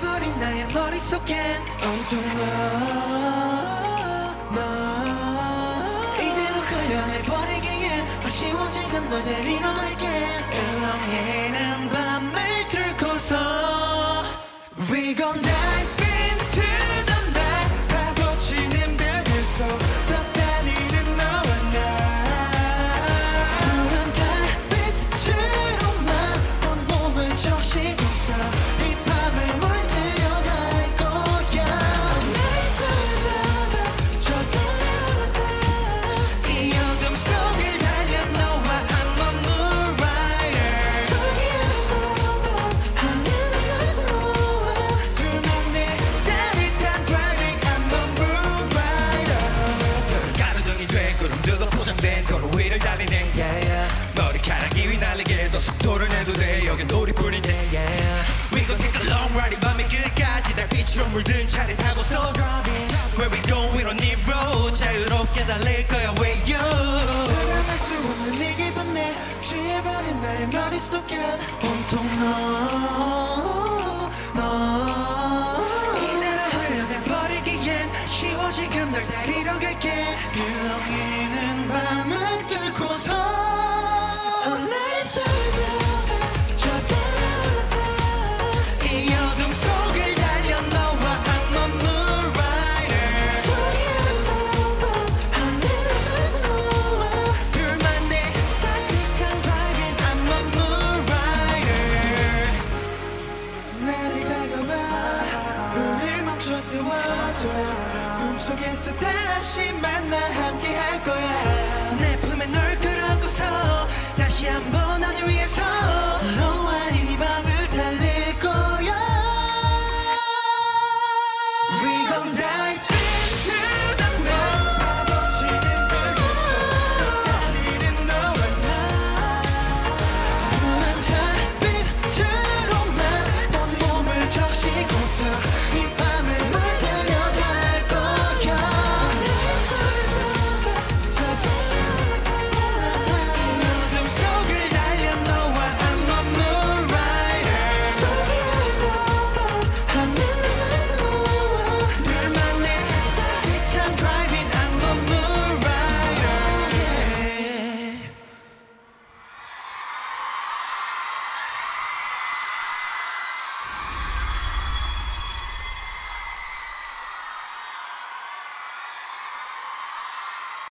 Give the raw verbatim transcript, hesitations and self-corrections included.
취해버린 나의 머릿속엔 온통 너, 너 이대로 걸려내버리기엔 아쉬워지금 널 데리러 갈게 울렁이는 밤을 뚫고서 We gon' dive into the night 파고치는 별에서 떠다니는 너와 나 푸른 달빛으로만 온몸을 적시고서 이 밤을 물들여 갈 거야 내 손을 잡아 저 달에 올라가 이 어둠 속을 달려 너와 I'm a moon rider 거기에 뻗어 하늘을 쏘아 둘만의 짜릿한 driving I'm a moon rider 가로등이 된 구름들로 포장된 도로 위를 달리는 yeah, yeah. 머리카락이 휘날리게 더 속도를 내도 돼 여긴 우리뿐인데 yeah. We gon' take a long ride 이 밤의 끝까지 달빛으로 물든 차를 타고서 Where we go we don't need road 자유롭게 달릴 거야 with you 설명할 수 없는 이 기분 내 취해버린 나의 머릿속엔 온통 너, 너